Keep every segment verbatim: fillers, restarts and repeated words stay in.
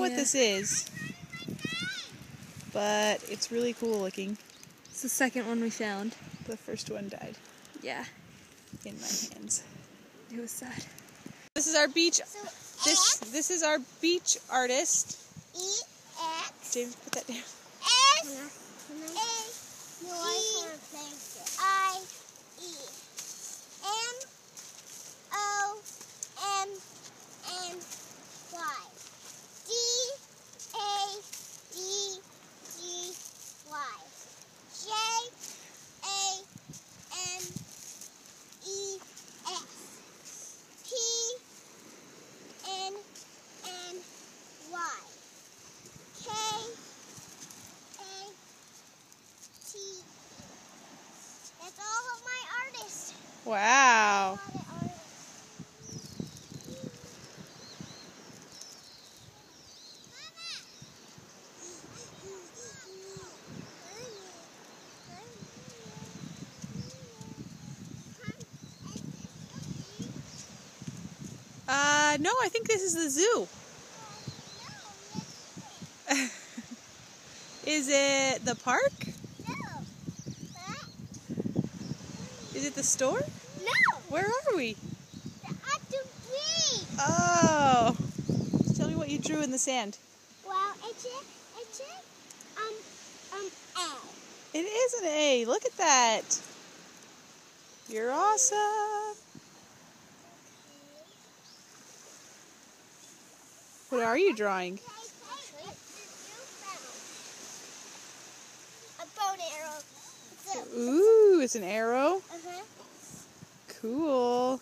what this is, but it's really cool looking. It's the second one we found. The first one died. Yeah. In my hands. It was sad. This is our beach. So This this is our beach artist. E X James, put that down. S A E I E M O M N Y D A D G Y J A N E S P N N Y K A T. That's all of my artists. Wow. Uh, no, I think this is the zoo. Is it the park? No. Is it the store? No. Where are we? At the beach. Oh. Tell me what you drew in the sand. Well, it's a, it's a, um, um, A. It is an A. Look at that. You're awesome. What are you drawing? A bow and arrow. It's a, Ooh, it's an arrow. uh-huh. Cool.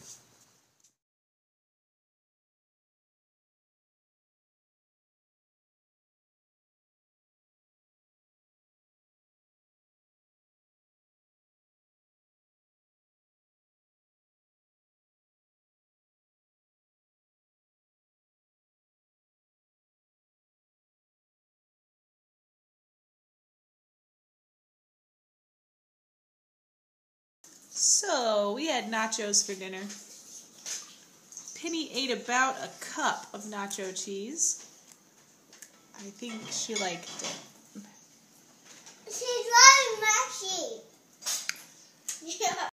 So, we had nachos for dinner. Penny ate about a cup of nacho cheese. I think she liked it. She's drawing Maxie. Yeah.